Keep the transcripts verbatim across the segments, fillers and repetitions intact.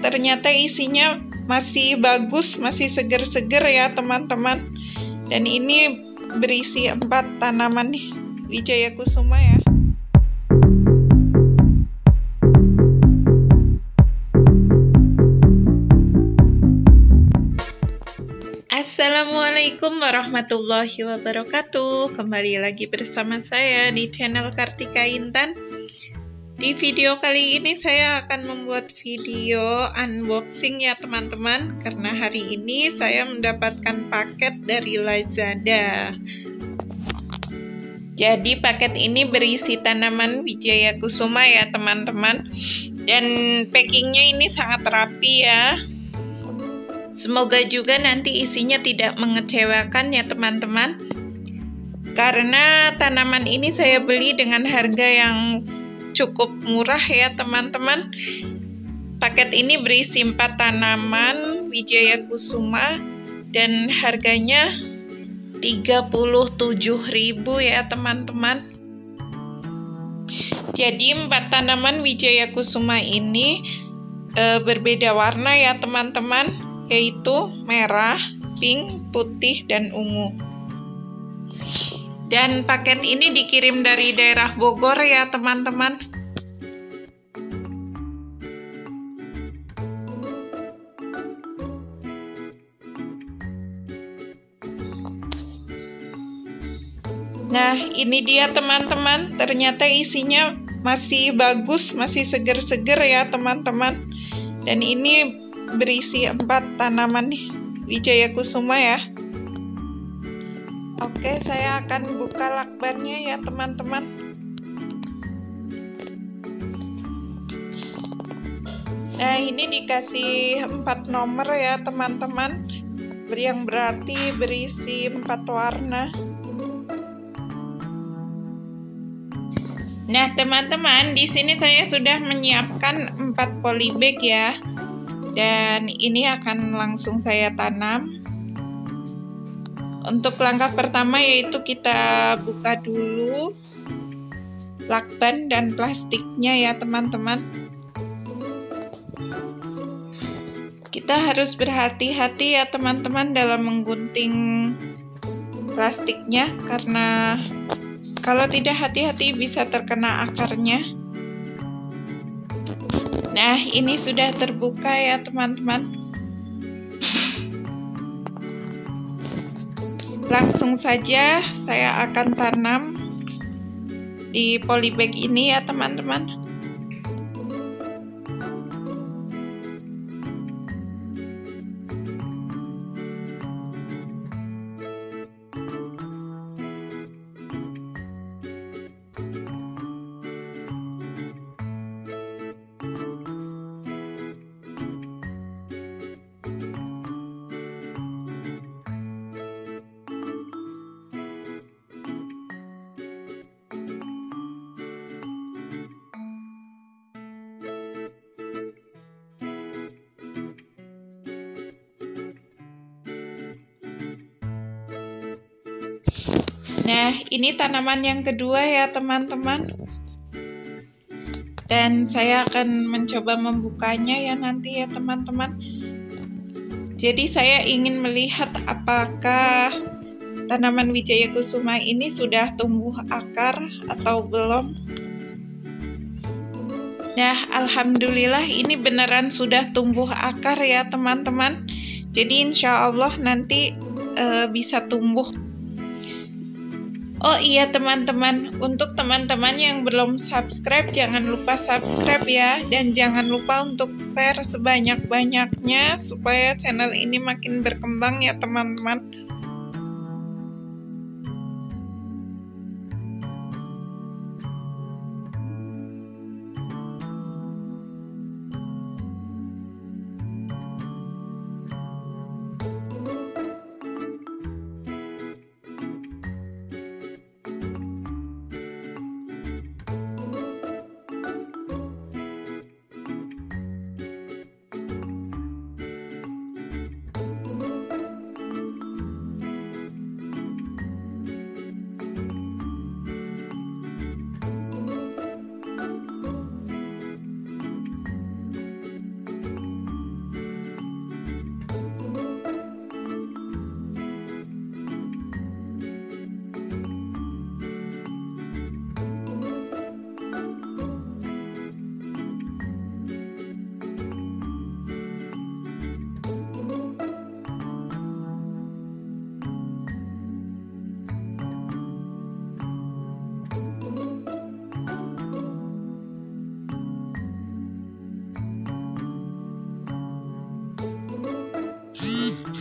ternyata isinya masih bagus, masih seger-seger ya teman-teman. Dan ini berisi empat tanaman nih, Wijaya Kusuma ya. Assalamualaikum warahmatullahi wabarakatuh. Kembali lagi bersama saya di channel Kartika Intan. Di video kali ini saya akan membuat video unboxing ya teman-teman, karena hari ini saya mendapatkan paket dari Lazada. Jadi paket ini berisi tanaman Wijaya Kusuma ya teman-teman, dan packingnya ini sangat rapi ya. Semoga juga nanti isinya tidak mengecewakan ya teman-teman, karena tanaman ini saya beli dengan harga yang cukup murah ya teman-teman. Paket ini berisi empat tanaman Wijaya Kusuma dan harganya tiga puluh tujuh ribu ya teman-teman. Jadi empat tanaman Wijaya Kusuma ini e, berbeda warna ya teman-teman, yaitu merah, pink, putih, dan ungu. Dan paket ini dikirim dari daerah Bogor ya teman-teman. Nah, ini dia teman-teman, ternyata isinya masih bagus, masih seger-seger ya teman-teman. Dan ini berisi empat tanaman nih, Wijaya Kusuma ya. Oke, saya akan buka lakbannya ya teman-teman. Nah, ini dikasih empat nomor ya teman-teman, yang berarti berisi empat warna. Nah teman-teman, di sini saya sudah menyiapkan empat polybag ya. Dan ini akan langsung saya tanam. Untuk langkah pertama yaitu kita buka dulu lakban dan plastiknya ya teman-teman. Kita harus berhati-hati ya teman-teman dalam menggunting plastiknya, karena kalau tidak hati-hati bisa terkena akarnya. Nah, ini sudah terbuka ya teman-teman. Langsung saja saya akan tanam di polybag ini ya teman-teman. Nah, ini tanaman yang kedua ya teman-teman. Dan saya akan mencoba membukanya ya nanti ya teman-teman. Jadi saya ingin melihat apakah tanaman Wijaya Kusuma ini sudah tumbuh akar atau belum. Nah, alhamdulillah ini beneran sudah tumbuh akar ya teman-teman. Jadi insya Allah nanti e, bisa tumbuh. Oh iya teman-teman, untuk teman-teman yang belum subscribe, jangan lupa subscribe ya. Dan jangan lupa untuk share sebanyak-banyaknya supaya channel ini makin berkembang ya teman-teman.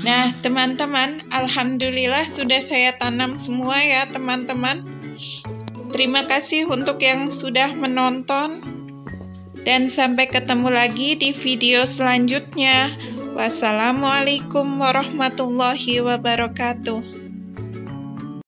Nah, teman-teman, alhamdulillah sudah saya tanam semua ya, teman-teman. Terima kasih untuk yang sudah menonton. Dan sampai ketemu lagi di video selanjutnya. Wassalamualaikum warahmatullahi wabarakatuh.